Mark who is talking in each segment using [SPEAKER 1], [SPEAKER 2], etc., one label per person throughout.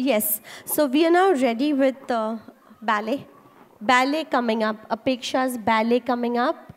[SPEAKER 1] Yes, so we are now ready with ballet. Ballet coming up, Apeksha's ballet coming up.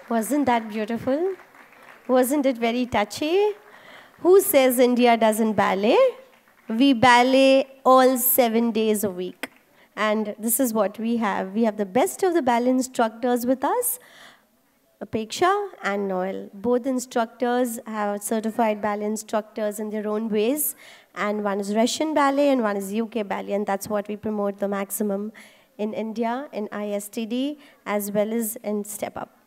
[SPEAKER 1] Wasn't that beautiful? Wasn't it very touchy? Who says India doesn't ballet? We ballet all 7 days a week. And this is what we have. We have the best of the ballet instructors with us, Apeksha and Noel. Both instructors have certified ballet instructors in their own ways. And one is Russian ballet and one is UK ballet. And that's what we promote the maximum in India, in ISTD, as well as in StepUp.